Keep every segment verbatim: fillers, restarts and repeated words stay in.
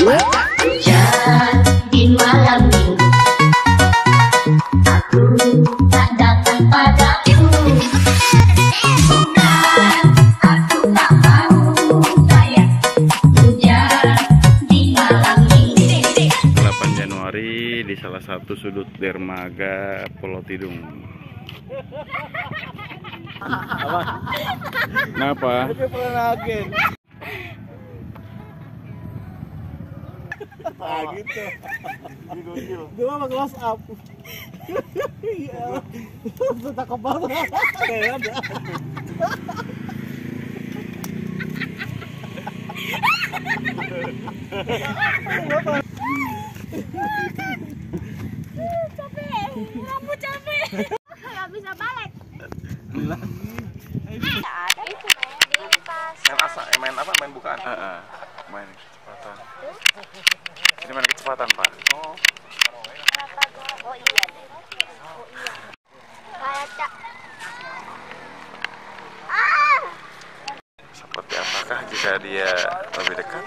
Hujan di malam minggu, aku tak datang padamu. Bukan aku tak mau sayang, hujan di malam minggu. delapan Januari di salah satu sudut dermaga Pulau Tidung. Kenapa? Ah gitu. Dua mah close up. Iya. Sudah kebal. Kayak ada. Capek, kamu capek. Gak bisa balik. Ada itu di pas. Main asa, eh, main apa? Main bukaan? Uh, uh, main kecepatan. Ini main kecepatan, Pak. Oh. Kenapa gua? Oh iya deh. Oh iya. Kaca. Ah! Seperti apakah jika dia lebih dekat?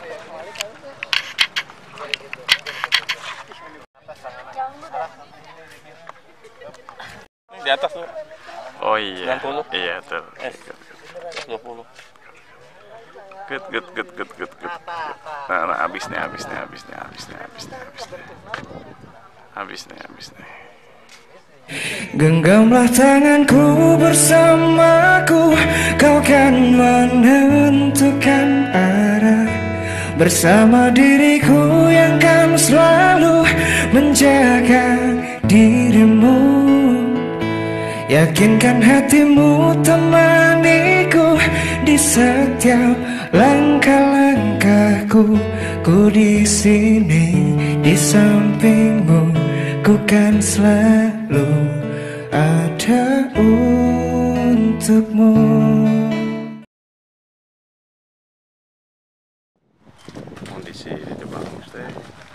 Di atas tuh. Oh iya. sembilan puluh. Iya, tuh. Eh, dua puluh. Good, good, good, good, good, good. Nah, nah, habis nih, habis nih, habis nih, habis nih, habis nih, habis nih. Habis nih, habis nih. Genggamlah tanganku bersamaku, kau kan menentukan arah. Bersama diriku yang kan selalu menjaga dirimu. Yakinkan hatimu temaniku di setiap langkah-langkahku. Ku di sini di sampingmu, ku kan selalu ada untukmu. Kondisi di Jepang,